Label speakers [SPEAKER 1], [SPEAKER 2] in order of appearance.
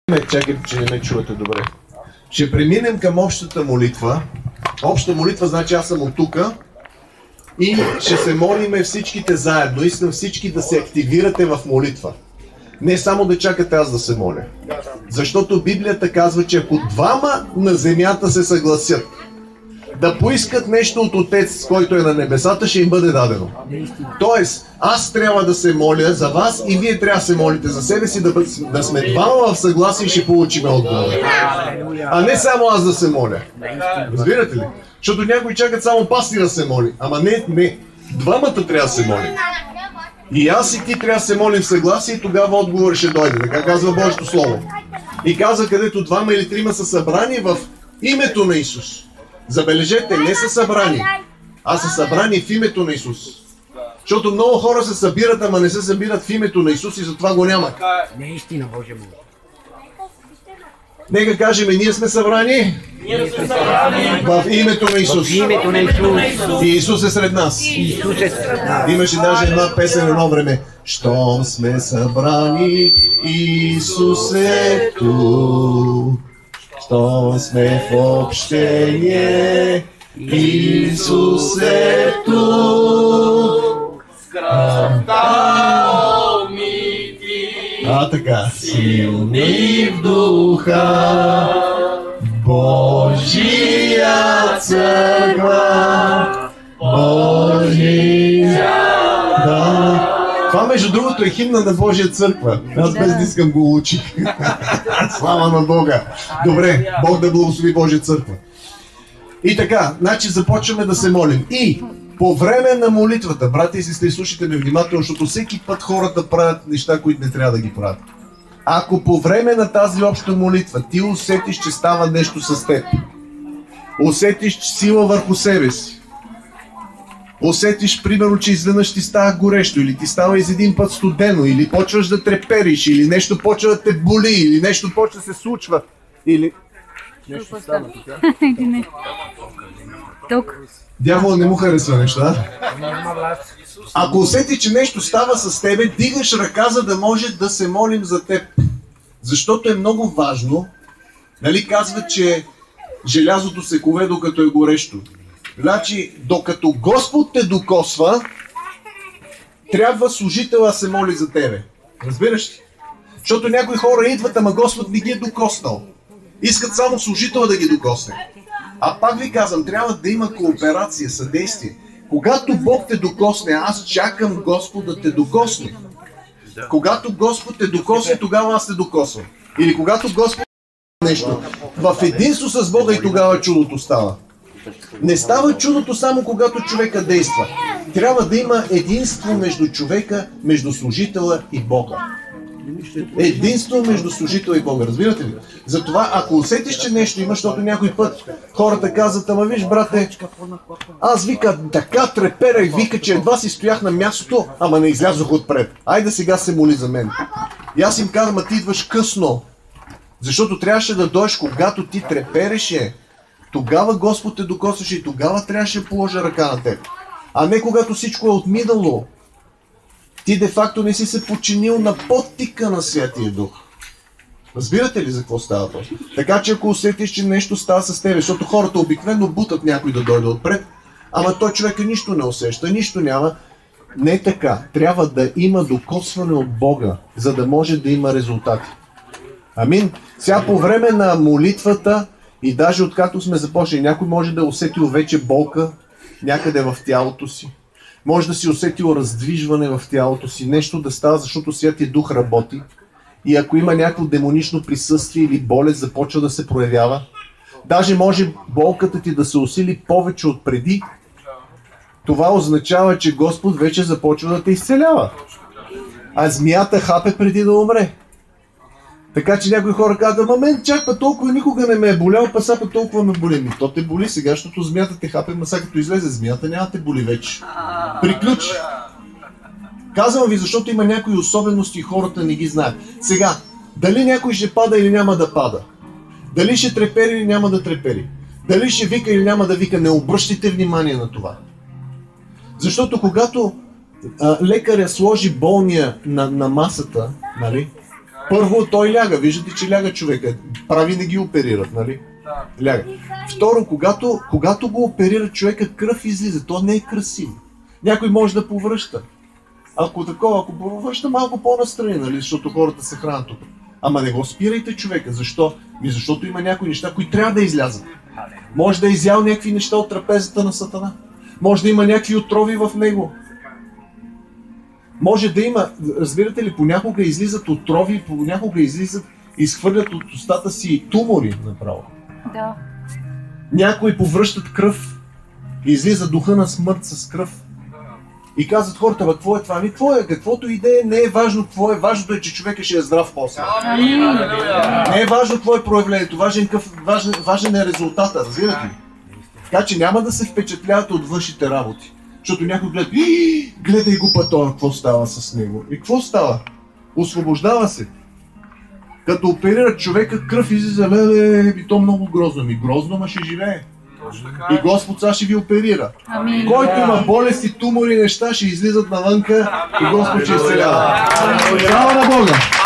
[SPEAKER 1] Чакайте, че не ме чувате добре. Ще преминем към общата молитва. Обща молитва значи аз съм от тука и ще се молиме всичките заедно. Искам всички да се активирате в молитва. Не само да чакате аз да се моля. Защото Библията казва, че ако двама на земята се съгласят да поискат нещо от Отец, който е на небесата, ще им бъде дадено. Тоест, аз трябва да се моля за вас и вие трябва да се молите за себе си, да сме двама в съгласие и ще получим отговор. А не само аз да се моля. Разбирате ли? Защото някои чакат само пастир да се моли. Ама не. Двамата трябва да се молим. И аз и ти трябва да се молим в съгласие и тогава отговор ще дойде. Така казва Божието Слово. И казва, където двама или трима са събрани в името на Исус. Забележете, не са събрани, а са събрани в името на Исус. Защото много хора се събират, ама не се събират в името на Исус и затова го няма.
[SPEAKER 2] Не е истина, Боже му.
[SPEAKER 1] Нека кажем, ние сме събрани в името на Исус. И Исус е сред нас. Имаше даже една песен едно време. Щом сме събрани, Исус е тук. Щом сме в общение, Исус е тук. Така. Силни в духа, Божия църква, Божия. Това между другото е химна на Божия църква. Аз без да искам го учих. Слава на Бога. Добре, Бог да благослови Божия църква. И така, значи започваме да се молим. И по време на молитвата, брати и сестри, слушайте ме внимателно, защото всеки път хората правят неща, които не трябва да ги правят. Ако по време на тази обща молитва ти усетиш, че става нещо с теб, усетиш сила върху себе си, усетиш, примерно, че изведнъж ти става горещо, или ти става из един път студено, или почваш да трепериш, или нещо почва да те боли, или нещо почва да се случва, или... Нещо става тук.
[SPEAKER 3] Тук.
[SPEAKER 1] Дявола не му харесва неща. Ако усетиш, че нещо става с тебе, дигаш ръка, за да може да се молим за теб. Защото е много важно. Нали казва, че желязото се кове докато е горещо. Значи, докато Господ те докосва, трябва служителя да се моли за тебе. Разбираш ли? Защото някои хора идват, ама Господ не ги е докоснал. Искат само служителя да ги докосне. А пак ви казвам, трябва да има кооперация, съдействие. Когато Бог те докосне, аз чакам Господ да те докосне. Когато Господ те докосне, тогава аз те докосвам. Или когато Господ нещо в единство с Бога и тогава чудото става. Не става чудото само когато човека действа. Трябва да има единство между човека, между служителя и Бога. Единство между служител и Бога. Разбирате ли? Затова, ако усетиш, че нещо има, защото някой път хората казват, ама виж, брате, аз вика, така треперех, вика, че едва си стоях на мястото, ама не излязох отпред. Айде сега се моли за мен. И аз им казвам, ти идваш късно. Защото трябваше да дойдеш, когато ти трепереше. Тогава Господ те докосваше и тогава трябваше да положа ръка на теб. А не когато всичко е отминало. Ти де-факто не си се подчинил на подтика на Святия Дух. Разбирате ли за какво става това? Така че ако усетиш, че нещо става с тебе, защото хората обикновено бутат някой да дойде отпред, ама той човека нищо не усеща, нищо няма. Не така. Трябва да има докосване от Бога, за да може да има резултати. Амин. Сега по време на молитвата и даже откакто сме започнали, някой може да е усетил вече болка някъде в тялото си. Може да си усетил раздвижване в тялото си, нещо да става, защото Святия Дух работи. И ако има някакво демонично присъствие или болест, започва да се проявява. Даже може болката ти да се усили повече от преди. Това означава, че Господ вече започва да те изцелява. А змията хапе преди да умре. Така че някои хора казват, мен чак па толкова никога не ме е болял, па са па толкова ме боли. Ми то те боли сега, защото змията те хапе, ма сега като излезе змията, няма те боли вече. Приключи. Казвам ви, защото има някои особености и хората не ги знаят. Сега, дали някой ще пада или няма да пада? Дали ще трепери или няма да трепери? Дали ще вика или няма да вика? Не обръщайте внимание на това. Защото когато лекаря сложи болния на масата, нали? Първо той ляга, виждате, че ляга човека. Прави не ги оперират, нали? Ляга. Второ, когато го оперират човека, кръв излиза. То не е красиво. Някой може да повръща. Ако повръща малко по-настрани, нали? Защото хората се хранят тук. Ама не го спирайте човека. Защо? Защото има някои неща, които трябва да излязат. Може да е изял някакви неща от трапезата на Сатана. Може да има някакви отрови в него. Може да има, разбирате ли, понякога излизат отрови, понякога изхвърлят от устата си тумори направо.
[SPEAKER 2] Да.
[SPEAKER 1] Някои повръщат кръв, излиза духа на смърт с кръв. И казват хората, какво е това? Ами какво е? Каквото и да е, не е важно какво е. Важното е, че човека ще е здрав после. Не е важно какво е проявлението, важен е резултата, разбирате ли? Така че няма да се впечатлявате от външните работи. Защото някой гледа, гледай го това, какво става с него. И какво става? Освобождава се. Като оперират човека, кръв излиза, и то много грозно. Грозно, ма ще живее. И Господ сега ще ви оперира.
[SPEAKER 2] Амин.
[SPEAKER 1] Който има болести, тумори, неща, ще излизат навънка и Господ ще изцелява. Слава на Бога!